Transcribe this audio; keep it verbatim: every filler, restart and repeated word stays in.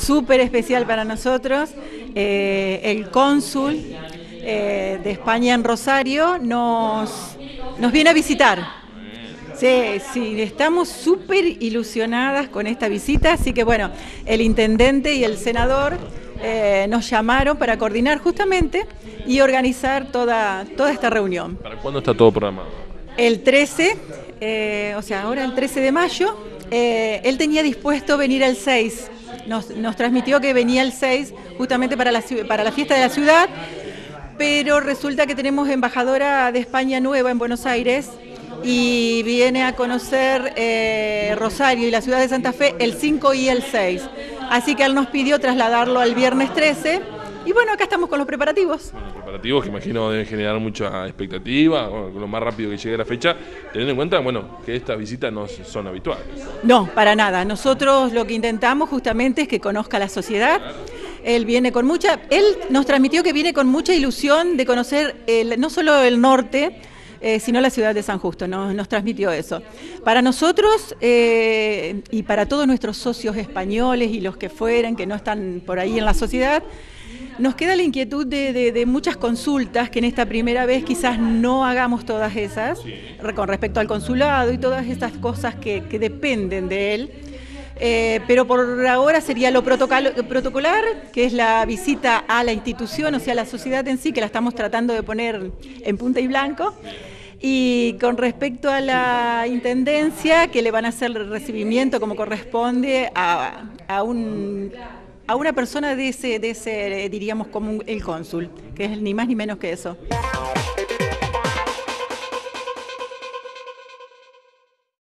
súper especial para nosotros. Eh, el cónsul eh, de España en Rosario nos, nos viene a visitar. Sí, sí, estamos súper ilusionadas con esta visita, así que bueno, el intendente y el senador eh, nos llamaron para coordinar justamente y organizar toda, toda esta reunión. ¿Para cuándo está todo programado? El trece, eh, o sea, ahora el trece de mayo, eh, él tenía dispuesto venir el seis, nos, nos transmitió que venía el seis justamente para la, para la fiesta de la ciudad, pero resulta que tenemos embajadora de España nueva en Buenos Aires, y viene a conocer eh, Rosario y la ciudad de Santa Fe el cinco y el seis. Así que él nos pidió trasladarlo al viernes trece. Y bueno, acá estamos con los preparativos. Bueno, preparativos que imagino deben generar mucha expectativa, bueno, lo más rápido que llegue la fecha, teniendo en cuenta, bueno, que estas visitas no son habituales. No, para nada. Nosotros lo que intentamos justamente es que conozca la sociedad. Él viene con mucha, él nos transmitió que viene con mucha ilusión de conocer el, no solo el norte, Eh, sino la ciudad de San Justo, nos, nos transmitió eso. Para nosotros eh, y para todos nuestros socios españoles y los que fueran, que no están por ahí en la sociedad, nos queda la inquietud de, de, de muchas consultas, que en esta primera vez quizás no hagamos todas esas, con respecto al consulado y todas estas cosas que, que dependen de él. Eh, pero por ahora sería lo protocolar, que es la visita a la institución, o sea, a la sociedad en sí, que la estamos tratando de poner en punta y blanco. Y con respecto a la intendencia, que le van a hacer el recibimiento como corresponde a, a, un, a una persona de ese, de ese, diríamos, como un, el cónsul, que es ni más ni menos que eso.